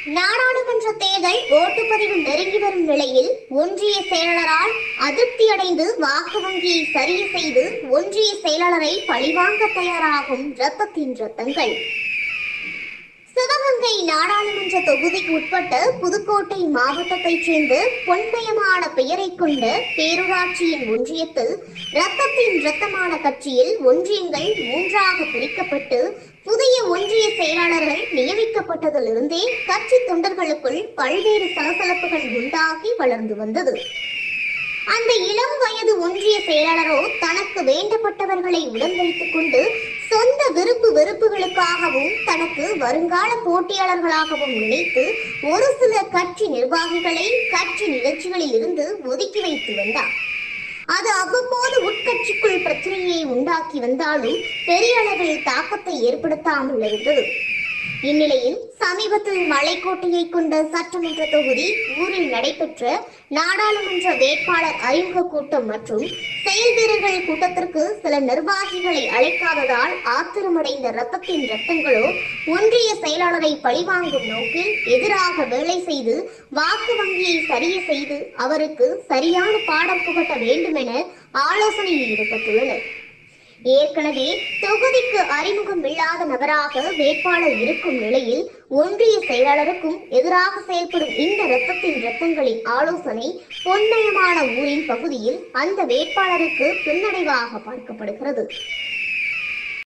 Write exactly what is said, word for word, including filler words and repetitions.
நாடாளுமன்ற தேர்தல் ஓட்டுப்பதிவு நெருங்கி வரும் நிலையில் ஒன்றிய செயலாளரால் அதிருப்தியடைந்து வாக்கு வங்கியை சரி செய்து ஒன்றிய செயலாளரை பழிவாங்க தயாராகும் ரத்தத்தின் ரத்தங்கள். சிவகங்கை நாடாளுமன்ற தொகுதிக்கு உட்பட்ட புதுக்கோட்டை மாவட்டத்தைச் சேர்ந்த பொன்மயமான பெயரை கொண்ட பேரூராட்சியின் ஒன்றியத்தில் ரத்தத்தின் ரத்தமான கட்சியில் ஒன்றியங்கள் மூன்றாக பிரிக்கப்பட்டு புதிய ஒன்றிய செயலாளர்கள் நியமிக்கப்பட்டதிலிருந்தே கட்சி தொண்டர்களுக்குள் பல்வேறு சலசலப்புகள் உண்டாகி வளர்ந்து வந்தது. அந்த இளம் வயது ஒன்றிய செயலாளரோ தனக்கு வேண்டப்பட்டவர்களை உடன் வைத்துக் கொண்டு சொந்த விருப்பு வெறுப்புகளுக்காகவும் தனக்கு வருங்கால போட்டியாளர்களாகவும் நினைத்து ஒரு சில கட்சி நிர்வாகிகளை கட்சி நிகழ்ச்சிகளில் இருந்து ஒதுக்கி வைத்து வந்தார். அது அவ்வப்போது உட்கட்சிக்குள் பிரச்சனையை உண்டாக்கி வந்தாலும் பெரிய அளவில் தாக்கத்தை ஏற்படுத்தாமல் இருந்தது. இந்நிலையில் சமீபத்தில் மலைக்கோட்டையை கொண்ட சட்டமன்ற தொகுதி ஊரில் நடைபெற்ற நாடாளுமன்ற வேட்பாளர் அறிமுக கூட்டம் மற்றும் செயல் வீரர்கள் கூட்டத்திற்கு சில நிர்வாகிகளை அழைக்காததால் ஆத்திரமடைந்த ரத்தத்தின் ரத்தங்களோ ஒன்றிய செயலாளரை பழிவாங்கும் நோக்கில் எதிராக வேலை செய்து வாக்கு வங்கியை சரிய செய்து அவருக்கு சரியான பாடம் புகட்ட வேண்டும் என ஆலோசனையில் ஈடுபட்டுள்ளனர். ஏற்கனவே தொகுதிக்கு அறிமுகம் இல்லாத நபராக வேட்பாளர் இருக்கும் நிலையில் ஒன்றிய செயலாளருக்கும் எதிராக செயல்படும் இந்த இரத்தத்தின் இரத்தங்களின் ஆலோசனை பொன்மயமான ஊரின் பகுதியில் அந்த வேட்பாளருக்கு பின்னடைவாக பார்க்கப்படுகிறது.